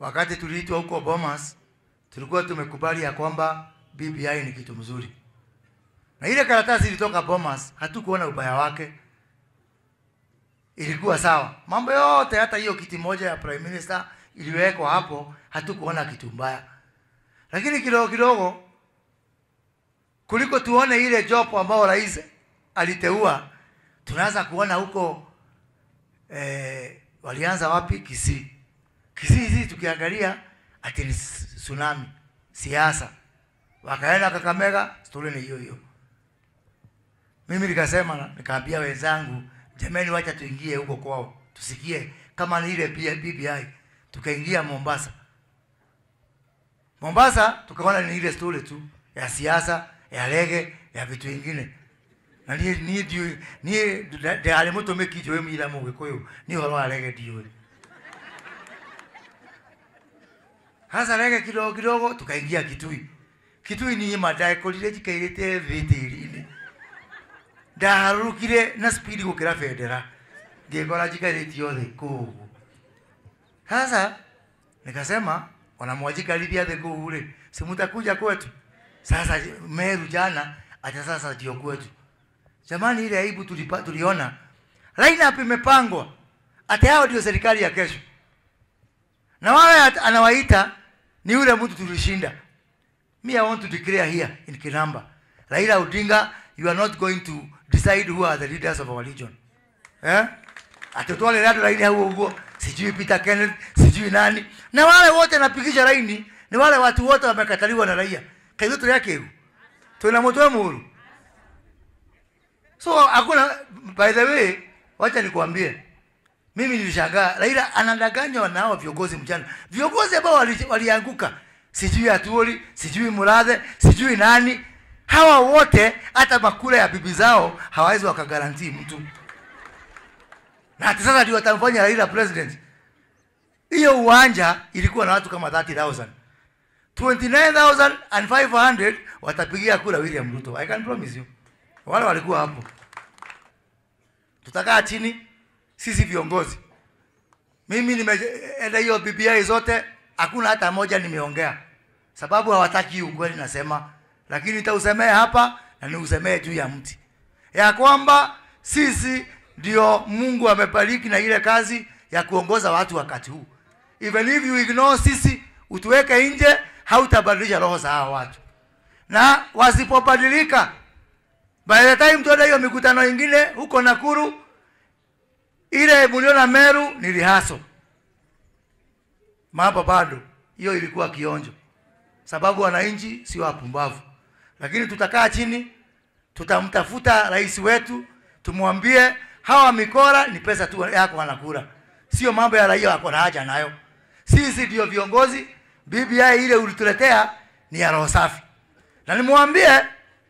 wakati tuliitwa huko Bomas, tulikuwa tumekubali ya kwamba BBI ni kitu mzuri. Na ile karatasi ilitoka Bomas, hatukuona ubaya wake. Ilikuwa sawa. Mambo yote, hata hiyo kiti moja ya prime minister iliwekwa hapo, hatukuona kitu mbaya. Lakini kidogo kidogo kuliko tuone ile job ambao rais aliteua, tunaanza kuona huko walianza wapi? Kisii hizi tukiangalia ati ni tsunami, siasa. Wakaenda Kakamega, story ni hiyo hiyo. Mimi nikasema, nikaambia wenzangu, jamani wacha tuingie huko kwao, tusikie kama ni ile BBI. Tukaingia Mombasa tukaona ni ile story tu ya siasa, ya rege, ya vitu vingine. Na ni dale moto mekijo emi ila Mugikuyu ni horo wa rege diyo. Hasa rege kidogo kidogo tukaingia Kitui ni madai kolile jikairete vetiri. Ndaharukire na speed gukira federa. Ngekora jikairete yothe kugu. Hasa nikasema wanamwajika lidia the kugu si mtakuja kwetu. Sasa Meru jana acha sasa ndio kwetu. Jamani ile aibu tuliona. Line up imepangwa. Ati hao ndio serikali ya kesho. Na wale anawaita ni yule mtu tulishinda. Me, I want to declare here in Kinamba, Raila Odinga, you are not going to decide who are the leaders of our region. Atotole rado laini huo, sijui Peter Kenneth, sijui nani. Na wale wote napigisha laini, ni wale watu wote wamekataliwa na raia. Kaizo yake huo. Tunamotoa muhuru. So hakuna, by the way, wacha nikuambie. Mimi nilishangaa, Raila anadanganywa na hao viongozi mchana. Viongozi ambao walianguka, sijui Atuoli, sijui Murathe, sijui nani. Hawa wote hata makula ya bibi zao hawawezi wakagarantii mtu. Na hata sasa ndio watamfanya Raila president. Hiyo uwanja ilikuwa na watu kama 30,000. 29,500 watapigia kura William Ruto. I can promise you. Wale walikuwa hapo. Tutakaa chini sisi viongozi. Mimi nimeenda hiyo BBI zote, hakuna hata moja nimeongea. Sababu hawataki ukweli nasema, lakini nitausemea hapa na niusemee juu ya mti. Ya kwamba sisi ndio Mungu amebariki na ile kazi ya kuongoza watu wakati huu. Even if you ignore sisi, utuweke nje, hautabadilisha roho za hao watu. Na wasipobadilika, by the time tuenda hiyo mikutano ingine huko Nakuru, ile mliona Meru ni rihaso. Mambo bado. Hiyo ilikuwa kionjo. Sababu wananchi si wapumbavu. Lakini tutakaa chini, tutamtafuta rais wetu, tumwambie hawa mikora ni pesa tu yako wanakula. Sio mambo ya raia wako na haja nayo. Sisi ndio viongozi, BBI ile ulituletea ni ya roho safi. Na nimwambie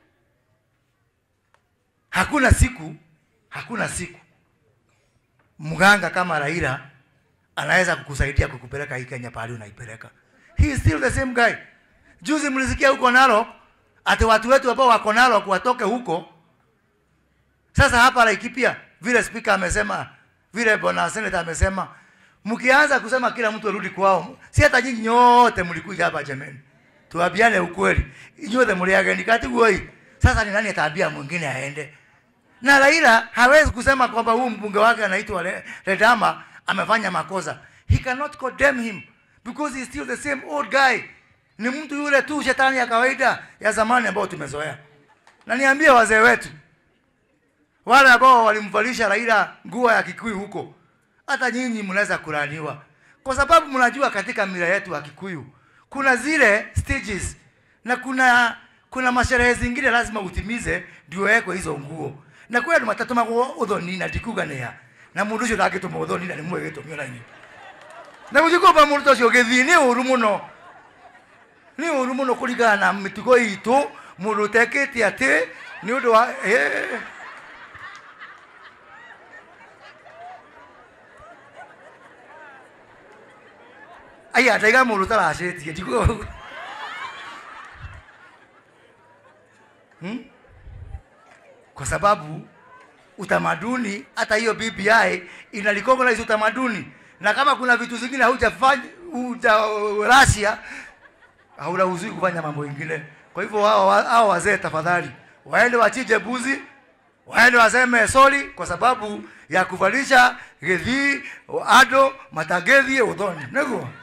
hakuna siku mganga kama Raila anaweza kukusaidia kukupeleka hii Kenya pale unaipeleka. He is still the same guy. Juzi mlisikia huko Narok ati watu wetu ambao wako Narok watoke huko. Sasa hapa Laikipia vile speaker amesema, vile bwana senator amesema, mkianza kusema kila mtu arudi kwao, si hata nyinyi nyote mlikuja hapa jameni. Tuambiane ukweli. Nyote mliageni kati huoi. Sasa ni nani ataambia mwingine aende? Na Raila hawezi kusema kwamba huyu mbunge wake anaitwa Ledama amefanya makosa. He cannot condemn him because he is still the same old guy. Ni mtu yule tu shetani ya kawaida ya zamani ambao tumezoea. Na niambie wazee wetu, wale ambao walimvalisha Raila nguo ya Kikuyu huko, hata nyinyi mnaweza kulaniwa. Kwa sababu mnajua katika mila yetu ya Kikuyu kuna zile stages na kuna masherehe zingine lazima utimize ndio yako hizo nguo. Na kwa hiyo matatu mako udhoni na dikuganea. Na mundu ucio ndagituma udhoni na ni mwegeto myona-ini. Na gujikoba mundu ucio githini uru muno. Ni uru muno kurigana na mitugo itu mundu tekete ati ni undu wa aya ndaiga mundu taracetie ndiko. Kwa sababu utamaduni hata hiyo BBI inalicognize utamaduni Na kama kuna vitu zingine haujafanya Russia, hauruhusiwi kufanya mambo mengine. Kwa hivyo hao wazee tafadhali waende wachinje mbuzi, waende waseme sorry kwa sababu ya kuvalisha gedhi ado matagethi udhoni. Nego